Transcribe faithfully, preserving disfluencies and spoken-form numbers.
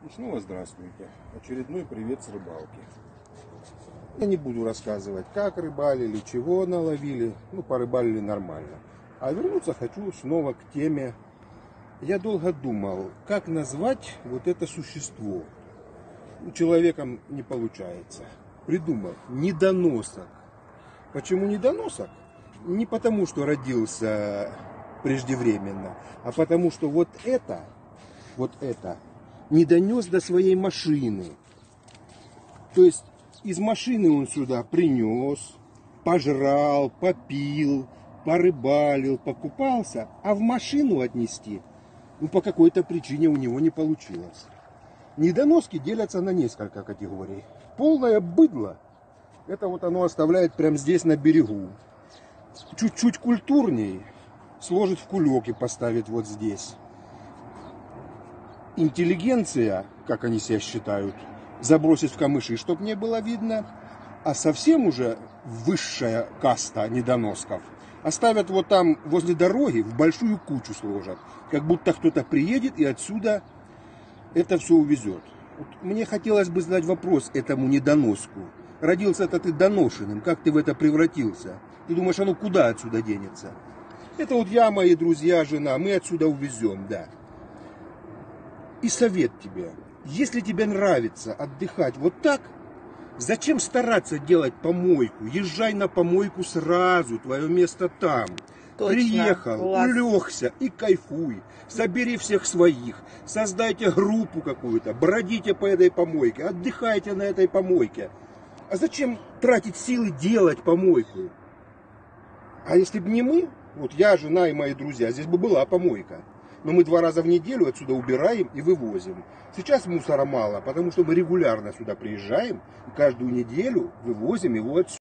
И снова здравствуйте. Очередной привет с рыбалки. Я не буду рассказывать, как рыбалили, чего наловили. Ну, порыбалили нормально. А вернуться хочу снова к теме. Я долго думал, как назвать вот это существо. У человека не получается. Придумал. Недоносок. Почему недоносок? Не потому, что родился преждевременно, а потому, что вот это, вот это, не донес до своей машины. То есть из машины он сюда принес, пожрал, попил, порыбалил, покупался, а в машину отнести, ну, по какой-то причине у него не получилось. Недоноски делятся на несколько категорий. Полное быдло, это вот оно оставляет прямо здесь на берегу. Чуть-чуть культурней сложит в кулек и поставит вот здесь. Интеллигенция, как они себя считают, забросит в камыши, чтобы не было видно. А совсем уже высшая каста недоносков оставят вот там возле дороги, в большую кучу сложат. Как будто кто-то приедет и отсюда это все увезет. Вот мне хотелось бы задать вопрос этому недоноску. Родился-то ты доношенным, как ты в это превратился? Ты думаешь, оно куда отсюда денется? Это вот я, мои друзья, жена, мы отсюда увезем, да. И совет тебе, если тебе нравится отдыхать вот так, зачем стараться делать помойку? Езжай на помойку сразу, твое место там. Точно. Приехал, Класс. улегся и кайфуй. Собери всех своих, создайте группу какую-то, бродите по этой помойке, отдыхайте на этой помойке. А зачем тратить силы делать помойку? А если бы не мы, вот я, жена и мои друзья, здесь бы была помойка. Но мы два раза в неделю отсюда убираем и вывозим. Сейчас мусора мало, потому что мы регулярно сюда приезжаем и каждую неделю вывозим его отсюда.